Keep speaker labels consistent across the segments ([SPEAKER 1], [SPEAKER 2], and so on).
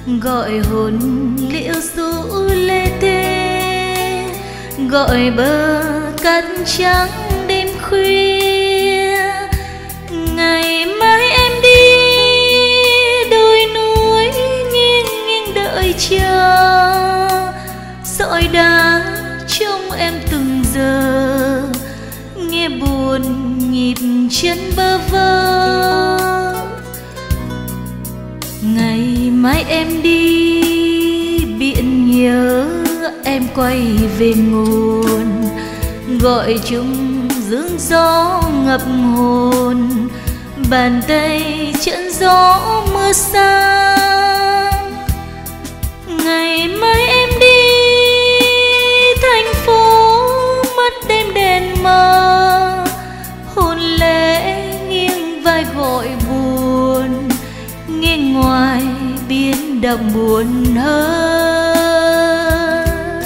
[SPEAKER 1] gọi hồn liễu rũ lê tê, gọi bờ cát trắng đêm khuya. Ngày mai em đi đôi núi nghiêng nghiêng đợi chờ, dõi đá trong em từng giờ, nghe buồn nhịp chân bơ vơ. Ngày mai em đi biển nhớ em quay về nguồn, gọi chung dương gió ngập hồn, bàn tay trận gió mưa xa. Ngày mai em đi thành phố mất đêm đèn mờ, hồn lễ nghiêng vai gọi buồn, nghe ngoài biển động buồn hơn.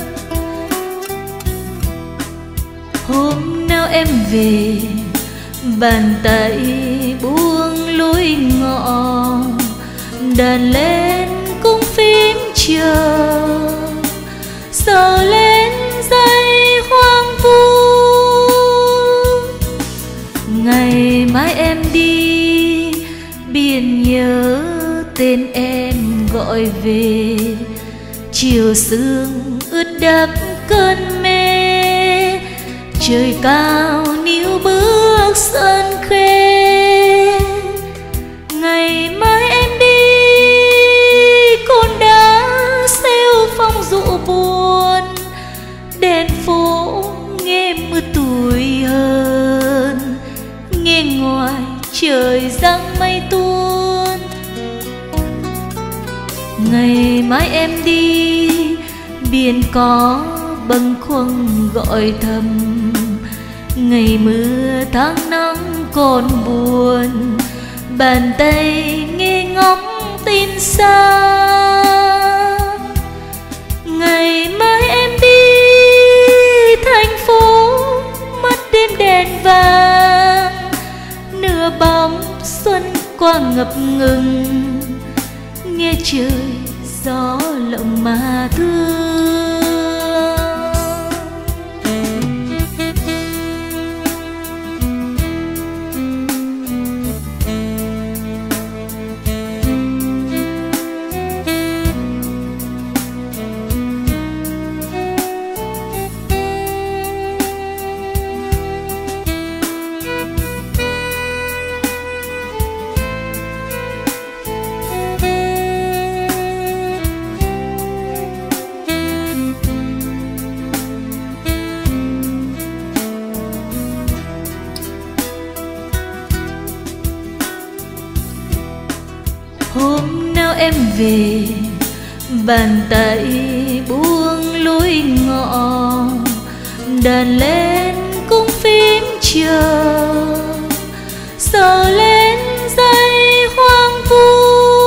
[SPEAKER 1] Hôm nào em về bàn tay buông lối ngọ, đàn lên cung phím chờ, sờ lên dây hoang vu. Ngày mai em đi biển nhớ tên em gọi về, chiều sương ướt đẫm cơn mê, trời cao níu bước sơn khê. Ngày mai em đi cồn đá xêu phong dụ buồn, đèn phố nghe mưa tủi hơn, nghe ngoài trời giăng mây tuôn. Ngày mai em đi biển có bâng khuâng gọi thầm, ngày mưa tháng nắng còn buồn, bàn tay nghe ngóng tin xa. Ngày mai em đi thành phố mất đêm đèn vàng, nửa bóng xuân qua ngập ngừng, nghe trời gió lộng mà thương. Hôm nào em về bàn tay buông lối ngọ, đàn lên cung phím chờ, sờ lên dây hoang vu.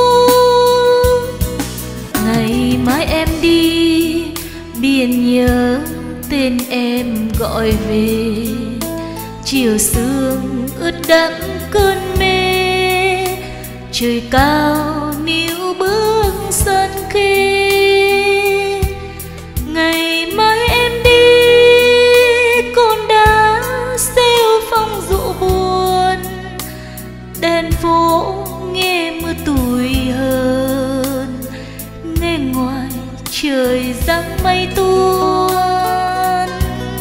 [SPEAKER 1] Ngày mai em đi biển nhớ tên em gọi về, chiều sương ướt đẫm cơn mê, trời cao níu bước sơn khê. Ngày mai em đi cồn đá xêu phong dụ buồn, đèn phố nghe mưa tủi hơn, nghe ngoài trời giăng mây tuôn.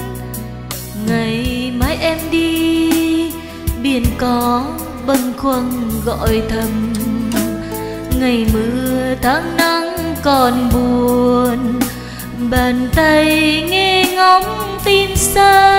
[SPEAKER 1] Ngày mai em đi biển có bâng khuâng gọi thầm, ngày mưa tháng nắng còn buồn, bàn tay nghe ngóng tin xa.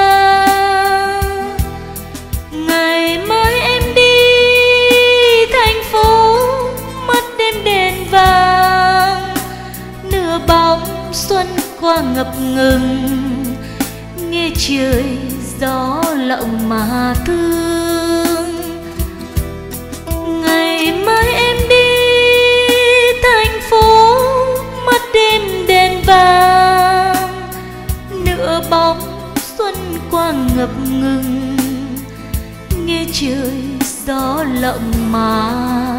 [SPEAKER 1] Ngày mai em đi thành phố mất đêm đèn vàng, nửa bóng xuân qua ngập ngừng, nghe trời gió lộng mà thương. Ngày mai em đi thành phố mất đêm đèn vàng, nửa bóng xuân qua ngập ngừng, nghe trời gió lộng mà